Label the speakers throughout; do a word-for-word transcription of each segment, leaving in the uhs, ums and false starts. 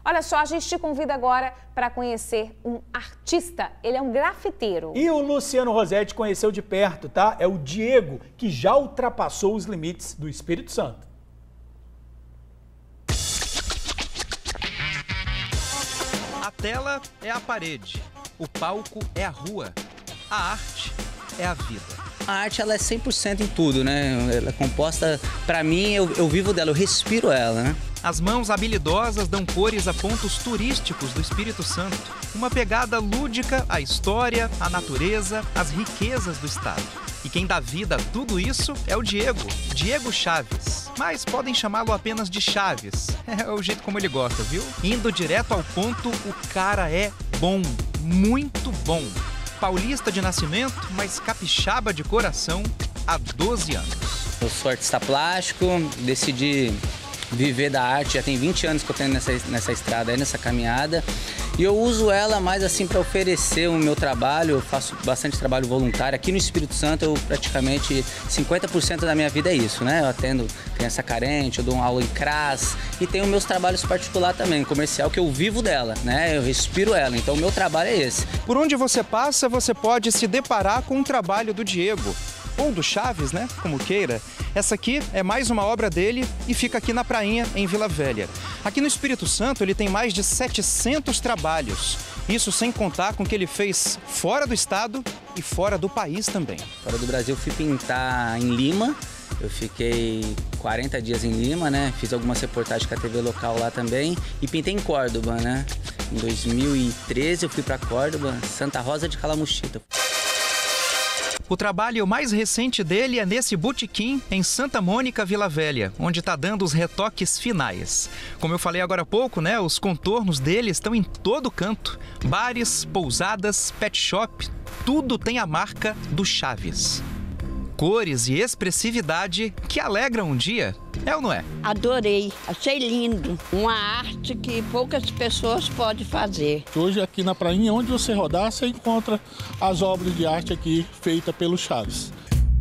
Speaker 1: Olha só, a gente te convida agora para conhecer um artista. Ele é um grafiteiro.
Speaker 2: E o Luciano Rossetti conheceu de perto, tá? É o Diego, que já ultrapassou os limites do Espírito Santo.
Speaker 3: A tela é a parede, o palco é a rua, a arte é a vida.
Speaker 4: A arte, ela é cem por cento em tudo, né? Ela é composta, pra mim, eu, eu vivo dela, eu respiro ela, né?
Speaker 3: As mãos habilidosas dão cores a pontos turísticos do Espírito Santo. Uma pegada lúdica à história, à natureza, às riquezas do estado. E quem dá vida a tudo isso é o Diego, Diego Chaves. Mas podem chamá-lo apenas de Chaves. É o jeito como ele gosta, viu? Indo direto ao ponto, o cara é bom, muito bom. Paulista de nascimento, mas capixaba de coração há doze anos.
Speaker 4: Eu sou artista plástico, decidi viver da arte, já tem vinte anos que eu tenho nessa, nessa estrada, aí, nessa caminhada. E eu uso ela mais assim para oferecer o meu trabalho, eu faço bastante trabalho voluntário. Aqui no Espírito Santo, eu praticamente cinquenta por cento da minha vida é isso, né? Eu atendo criança carente, eu dou uma aula em C R A S e tenho meus trabalhos particulares também, comercial, que eu vivo dela, né? Eu respiro ela, então o meu trabalho é esse.
Speaker 3: Por onde você passa, você pode se deparar com o trabalho do Diego. Ou do Chaves, né? Como queira. Essa aqui é mais uma obra dele e fica aqui na Prainha, em Vila Velha. Aqui no Espírito Santo, ele tem mais de setecentos trabalhos. Isso sem contar com o que ele fez fora do estado e fora do país também.
Speaker 4: Fora do Brasil, fui pintar em Lima. Eu fiquei quarenta dias em Lima, né? Fiz algumas reportagens com a T V local lá também. E pintei em Córdoba, né? Em dois mil e treze, eu fui para Córdoba, Santa Rosa de Calamuchita.
Speaker 3: O trabalho mais recente dele é nesse botequim em Santa Mônica, Vila Velha, onde está dando os retoques finais. Como eu falei agora há pouco, né, os contornos dele estão em todo canto. Bares, pousadas, pet shop, tudo tem a marca do Chaves. Cores e expressividade que alegram um dia, é ou não é?
Speaker 5: Adorei, achei lindo. Uma arte que poucas pessoas podem fazer.
Speaker 6: Hoje aqui na Prainha, onde você rodar, você encontra as obras de arte aqui feitas pelo Chaves.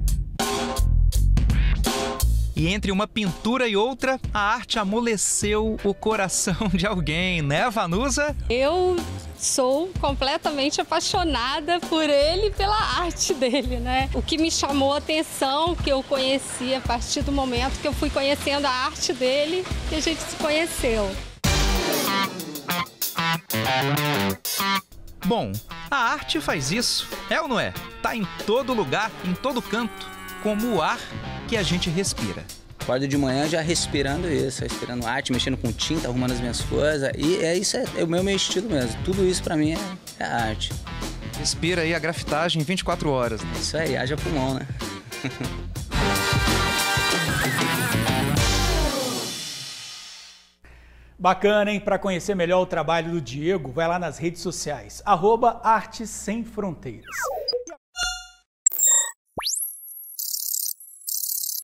Speaker 3: E entre uma pintura e outra, a arte amoleceu o coração de alguém, né, Vanusa?
Speaker 7: Eu sou completamente apaixonada por ele e pela arte dele, né? O que me chamou a atenção, que eu conheci a partir do momento que eu fui conhecendo a arte dele, que a gente se conheceu.
Speaker 3: Bom, a arte faz isso, é ou não é? Tá em todo lugar, em todo canto, como o ar que a gente respira.
Speaker 4: Acordo de manhã já respirando isso, respirando arte, mexendo com tinta, arrumando as minhas coisas. E é isso, é, é o meu, meu estilo mesmo. Tudo isso pra mim é, é arte.
Speaker 3: Respira aí a grafitagem vinte e quatro horas. Né?
Speaker 4: Isso aí, haja pulmão, né?
Speaker 2: Bacana, hein? Para conhecer melhor o trabalho do Diego, vai lá nas redes sociais, arroba Artes Sem Fronteiras.